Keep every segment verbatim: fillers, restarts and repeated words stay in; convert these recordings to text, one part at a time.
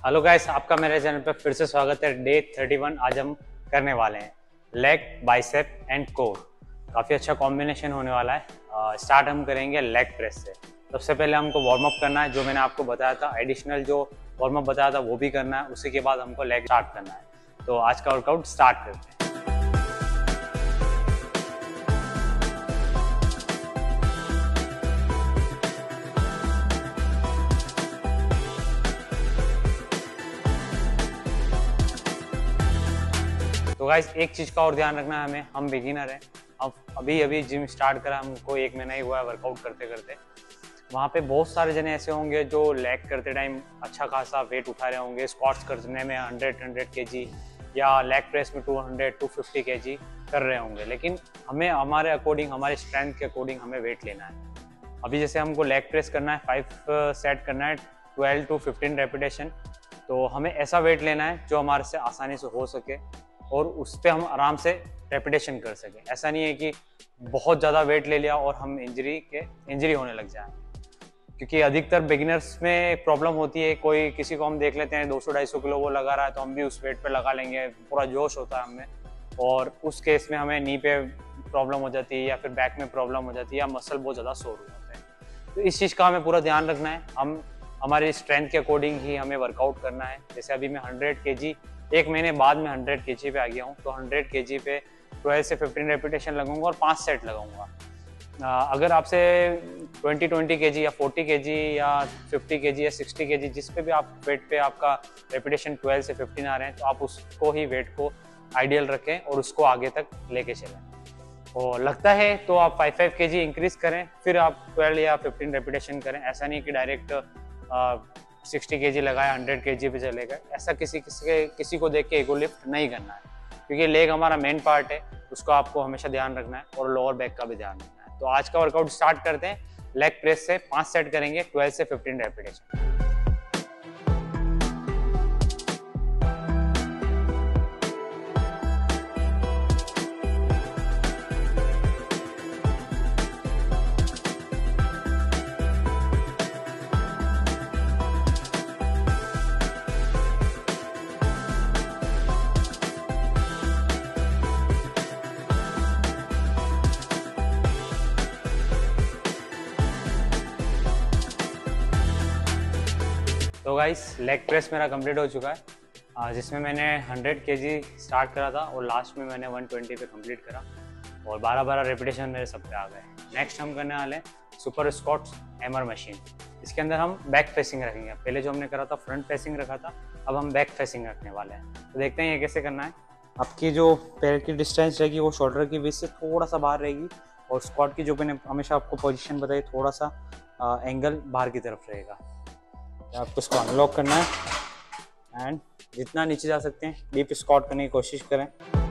Hello guys, आपका मेरे channel पर फिर से स्वागत है। डे इकतीस आज हम करने वाले हैं लेग, बाइसेप एंड कोर। काफ़ी अच्छा कॉम्बिनेशन होने वाला है। आ, स्टार्ट हम करेंगे लेग प्रेस से। सबसे पहले हमको वार्म अप करना है, जो मैंने आपको बताया था। एडिशनल जो वार्म अप बताया था वो भी करना है। उसी के बाद हमको लेग स्टार्ट करना है। तो आज का वर्कआउट स्टार्ट करते हैं। तो गाइस, एक चीज़ का और ध्यान रखना है हमें। हम बिगिनर हैं, अब अभी अभी जिम स्टार्ट करा, हमको एक महीना ही हुआ है वर्कआउट करते करते। वहाँ पे बहुत सारे जने ऐसे होंगे जो लेग करते टाइम अच्छा खासा वेट उठा रहे होंगे। स्क्वाट्स करने में हंड्रेड हंड्रेड के जी या लेग प्रेस में two hundred to fifty K G कर रहे होंगे। लेकिन हमें हमारे अकॉर्डिंग, हमारे स्ट्रेंथ के अकॉर्डिंग हमें वेट लेना है। अभी जैसे हमको लेग प्रेस करना है, फाइव सेट करना है, ट्वेल्व टू फिफ्टीन रेपिटेशन। तो हमें ऐसा वेट लेना है जो हमारे से आसानी से हो सके और उस पर हम आराम से रेपिटेशन कर सकें। ऐसा नहीं है कि बहुत ज़्यादा वेट ले लिया और हम इंजरी के इंजरी होने लग जाए, क्योंकि अधिकतर बिगिनर्स में प्रॉब्लम होती है। कोई किसी को हम देख लेते हैं दो सौ ढाई सौ किलो वो लगा रहा है, तो हम भी उस वेट पे लगा लेंगे, पूरा जोश होता है हमें, और उस केस में हमें नी पे प्रॉब्लम हो जाती है या फिर बैक में प्रॉब्लम हो जाती है या मसल बहुत ज़्यादा सोर हो जाते हैं। तो इस चीज़ का हमें पूरा ध्यान रखना है। हम हमारी स्ट्रेंथ के अकॉर्डिंग ही हमें वर्कआउट करना है। जैसे अभी मैं हंड्रेड के जी एक महीने बाद में हंड्रेड के जी पे आ गया हूँ, तो हंड्रेड के जी पे ट्वेल्व से फिफ्टीन रेपिटेशन लगाऊंगा और पाँच सेट लगाऊंगा। अगर आपसे ट्वेंटी ट्वेंटी के जी या फोर्टी के जी या फिफ्टी के जी या सिक्सटी के जी जिस पे भी आप वेट पे आपका रेपिटेशन ट्वेल्व से फिफ्टीन आ रहे हैं, तो आप उसको ही वेट को आइडियल रखें और उसको आगे तक लेके चलें। और लगता है तो आप फाइव फाइव के जी इंक्रीज करें, फिर आप ट्वेल्व या फिफ्टीन रेपिटेशन करें। ऐसा नहीं कि डायरेक्ट सिक्सटी के जी लगाया हंड्रेड के जी पे चले गए। ऐसा किसी किसी के किसी को देख के ईगो लिफ्ट नहीं करना है, क्योंकि लेग हमारा मेन पार्ट है, उसको आपको हमेशा ध्यान रखना है और लोअर बैक का भी ध्यान रखना है। तो आज का वर्कआउट स्टार्ट करते हैं। लेग प्रेस से पाँच सेट करेंगे, ट्वेल्व से फिफ्टीन रेपिटेशन। तो गाइस, लेग प्रेस मेरा कंप्लीट हो चुका है, जिसमें मैंने हंड्रेड के जी स्टार्ट करा था और लास्ट में मैंने वन ट्वेंटी पे कंप्लीट करा और बारह बारह रेपिटेशन मेरे सब पे आ गए। नेक्स्ट हम करने वाले हैं सुपर स्क्वाट्स हैमर मशीन। इसके अंदर हम बैक फेसिंग रखेंगे। पहले जो हमने करा था फ्रंट फेसिंग रखा था, अब हम बैक फेसिंग रखने वाले हैं। तो देखते हैं ये कैसे करना है। आपकी जो पैर की डिस्टेंस रहेगी वो शोल्डर की बीच से थोड़ा सा बाहर रहेगी, और स्क्वाट की जो मैंने हमेशा आपको पोजिशन बताई, थोड़ा सा आ, एंगल बाहर की तरफ रहेगा। आपको इसको अनलॉक करना है एंड जितना नीचे जा सकते हैं डीप स्क्वाट करने की कोशिश करें।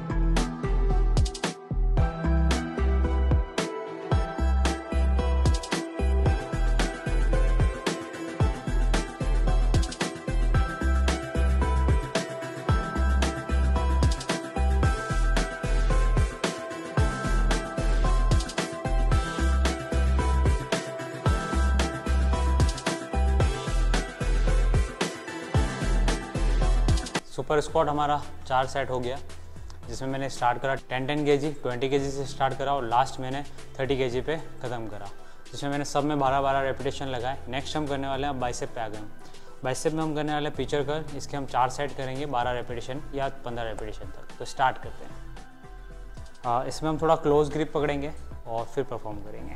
सुपर स्क्वाट हमारा चार सेट हो गया, जिसमें मैंने स्टार्ट करा टेन टेन के जी, ट्वेंटी के जी से स्टार्ट करा और लास्ट मैंने थर्टी के जी पे ख़त्म करा, जिसमें मैंने सब में बारह बारह रेपिटेशन लगाए। नेक्स्ट हम करने वाले हैं बाइसेप पे आ गए। बाइसेप में हम करने वाले पिचर कर, इसके हम चार सेट करेंगे बारह रेपिटेशन या पंद्रह रेपिटेशन तक। तो स्टार्ट करते हैं। आ, इसमें हम थोड़ा क्लोज ग्रिप पकड़ेंगे और फिर परफॉर्म करेंगे।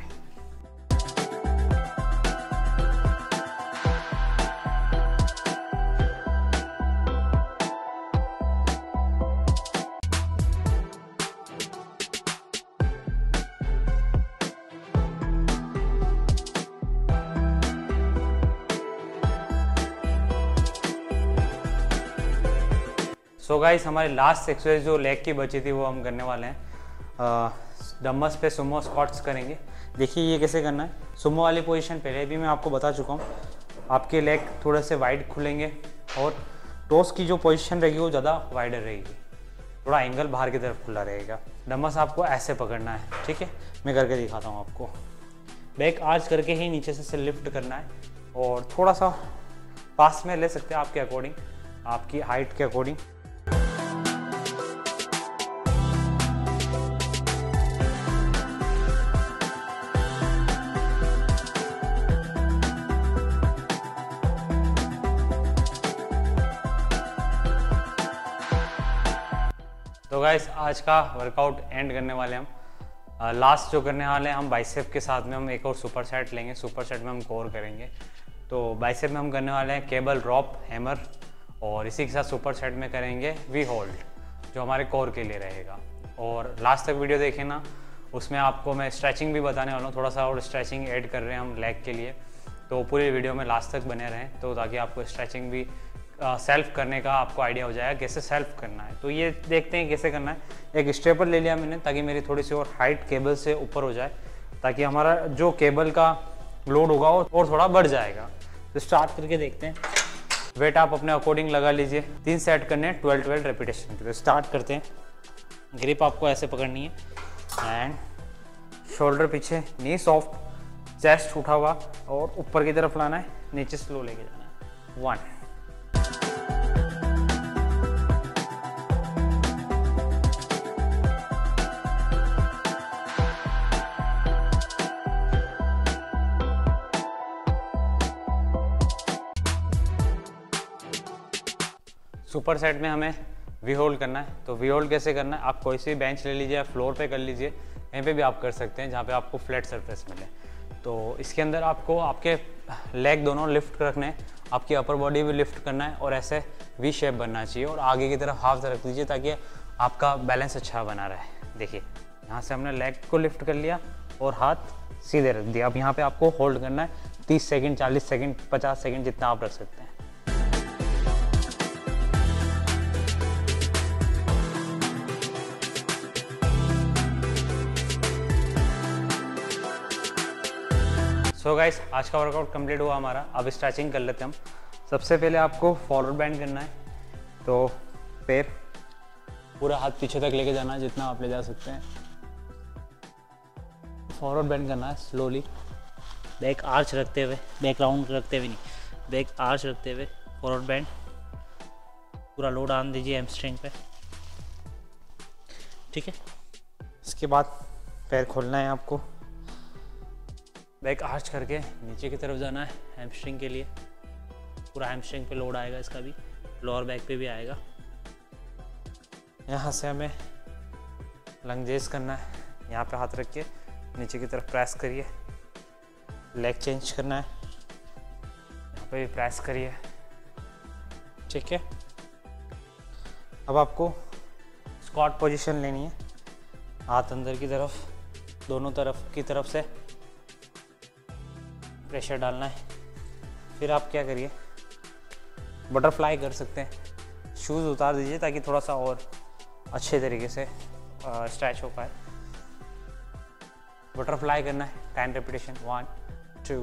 सो so गाइस, हमारी लास्ट एक्सरसाइज जो लेग की बची थी वो हम करने वाले हैं। डम्बल्स पे सुमो स्क्वाट्स करेंगे। देखिए ये कैसे करना है। सुमो वाली पोजीशन पहले भी मैं आपको बता चुका हूँ। आपके लेग थोड़े से वाइड खुलेंगे और टोस की जो पोजीशन रहेगी वो ज़्यादा वाइडर रहेगी, थोड़ा एंगल बाहर की तरफ खुला रहेगा। डम्बल्स आपको ऐसे पकड़ना है, ठीक है। मैं करके दिखाता हूँ आपको। बैक आर्च करके ही नीचे से लिफ्ट करना है और थोड़ा सा पास में ले सकते हैं आपके अकॉर्डिंग, आपकी हाइट के अकॉर्डिंग। तो गाइस आज का वर्कआउट एंड करने वाले हम। लास्ट uh, जो करने वाले हैं हम बाइसेप के साथ में हम एक और सुपर सेट लेंगे। सुपर सेट में हम कोर करेंगे। तो बाइसेप में हम करने वाले हैं केबल रॉप हैमर, और इसी के साथ सुपर सेट में करेंगे वी होल्ड, जो हमारे कोर के लिए रहेगा। और लास्ट तक वीडियो देखें ना, उसमें आपको मैं स्ट्रेचिंग भी बताने वाला हूँ, थोड़ा सा और स्ट्रेचिंग ऐड कर रहे हैं हम लेग के लिए। तो पूरी वीडियो में लास्ट तक बने रहें, तो ताकि आपको स्ट्रेचिंग भी सेल्फ uh, करने का आपको आइडिया हो जाएगा कैसे सेल्फ करना है। तो ये देखते हैं कैसे करना है। एक स्टेपर ले लिया मैंने, ताकि मेरी थोड़ी सी और हाइट केबल से ऊपर हो जाए, ताकि हमारा जो केबल का लोड होगा वो और थोड़ा बढ़ जाएगा। तो स्टार्ट करके देखते हैं। वेट आप अपने अकॉर्डिंग लगा लीजिए। तीन सेट करने हैं ट्वेल्व ट्वेल्व रेपिटेशन के। तो स्टार्ट करते हैं। ग्रिप आपको ऐसे पकड़नी है एंड शोल्डर पीछे, नी सॉफ्ट, चेस्ट उठा हुआ और ऊपर की तरफ लाना है, नीचे स्लो लेके जाना है। वन, सुपर सेट में हमें वी होल्ड करना है। तो वी होल्ड कैसे करना है, आप कोई सी बेंच ले लीजिए या फ्लोर पे कर लीजिए, कहीं पे भी आप कर सकते हैं जहाँ पे आपको फ्लैट सरफेस मिले। तो इसके अंदर आपको आपके लेग दोनों लिफ्ट रखने हैं, आपकी अपर बॉडी भी लिफ्ट करना है, और ऐसे वी शेप बनना चाहिए, और आगे की तरफ हाथ रख दीजिए ताकि आपका बैलेंस अच्छा बना रहे। देखिए यहाँ से हमने लेग को लिफ्ट कर लिया और हाथ सीधे रख दिया। अब यहाँ पर आपको होल्ड करना है तीस सेकेंड, चालीस सेकेंड, पचास सेकेंड, जितना आप रख सकते हैं। सो गाइस आज का वर्कआउट कंप्लीट हुआ हमारा। अब स्ट्रेचिंग कर लेते हैं हम। सबसे पहले आपको फॉरवर्ड बेंड करना है। तो पैर पूरा हाथ पीछे तक लेके जाना है, जितना आप ले जा सकते हैं। फॉरवर्ड बेंड करना है स्लोली, बैक आर्च रखते हुए, बैक राउंड रखते हुए नहीं, बैक आर्च रखते हुए फॉरवर्ड बेंड। पूरा लोड आन दीजिए हैमस्ट्रिंग पे, ठीक है। इसके बाद पैर खोलना है आपको, बैक आर्च करके नीचे की तरफ जाना है हैमस्ट्रिंग के लिए। पूरा हैमस्ट्रिंग पे लोड आएगा, इसका भी लोअर बैक पे भी आएगा। यहाँ से हमें लंजेस करना है। यहाँ पे हाथ रख के नीचे की तरफ प्रेस करिए। लेग चेंज करना है, यहाँ पे भी प्रेस करिए, ठीक है। अब आपको स्क्वाट पोजीशन लेनी है। हाथ अंदर की तरफ, दोनों तरफ की तरफ से प्रेशर डालना है। फिर आप क्या करिए, बटरफ्लाई कर सकते हैं। शूज़ उतार दीजिए ताकि थोड़ा सा और अच्छे तरीके से स्ट्रेच हो पाए। बटरफ्लाई करना है टेन रेपिटेशन। वन, टू,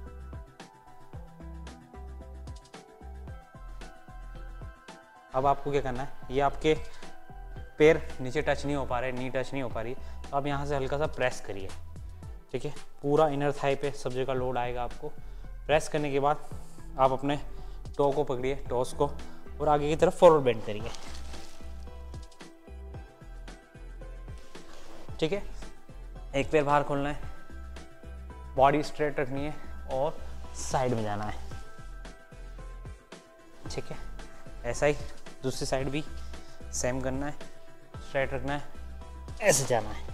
अब आपको क्या करना है, ये आपके पैर नीचे टच नहीं हो पा रहे, नी टच नहीं हो पा रही, तो आप यहाँ से हल्का सा प्रेस करिए, ठीक है। पूरा इनर थाई पे सब जगह लोड आएगा आपको। प्रेस करने के बाद आप अपने टो को पकड़िए, टोस को, और आगे की तरफ फॉरवर्ड बेंड करिए, ठीक है। एक पैर बाहर खोलना है, बॉडी स्ट्रेट रखनी है और साइड में जाना है, ठीक है। ऐसा ही दूसरी साइड भी सेम करना है, स्ट्रेट रखना है, ऐसे जाना है,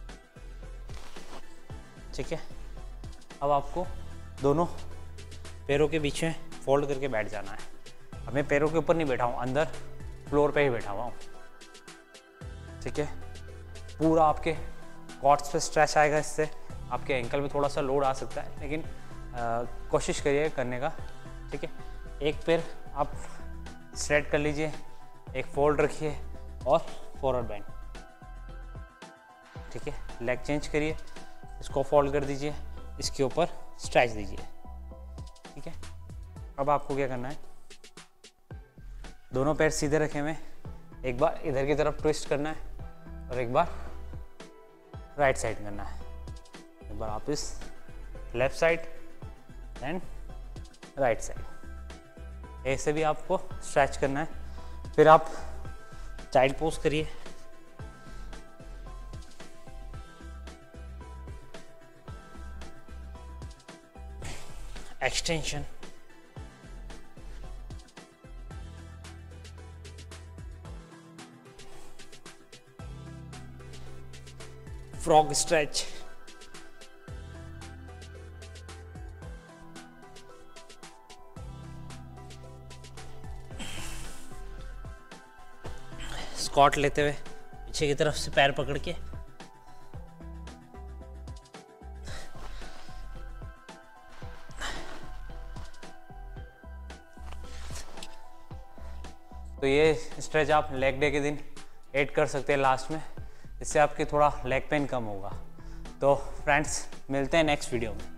ठीक है। अब आपको दोनों पैरों के पीछे फोल्ड करके बैठ जाना है। अब मैं पैरों के ऊपर नहीं बैठा हूँ, अंदर फ्लोर पे ही बैठा हुआ हूँ, ठीक है। पूरा आपके क्वाड्स पे स्ट्रेच आएगा, इससे आपके एंकल में थोड़ा सा लोड आ सकता है, लेकिन आ, कोशिश करिए करने का, ठीक है। एक पैर आप स्ट्रेट कर लीजिए, एक फोल्ड रखिए और फॉरवर्ड बेंड, ठीक है। लेग चेंज करिए, इसको फोल्ड कर दीजिए, इसके ऊपर स्ट्रेच दीजिए, ठीक है। अब आपको क्या करना है, दोनों पैर सीधे रखे हुए, एक बार इधर की तरफ ट्विस्ट करना है और एक बार राइट साइड करना है। एक बार आप इस left side and right side, ऐसे भी आपको स्ट्रेच करना है। फिर आप चाइल्ड पोज करिए, एक्सटेंशन, फ्रॉग स्ट्रेच, स्क्वाट लेते हुए पीछे की तरफ से पैर पकड़ के, तो ये स्ट्रेच आप लेग डे के दिन ऐड कर सकते हैं लास्ट में, इससे आपके थोड़ा लेग पेन कम होगा। तो फ्रेंड्स मिलते हैं नेक्स्ट वीडियो में।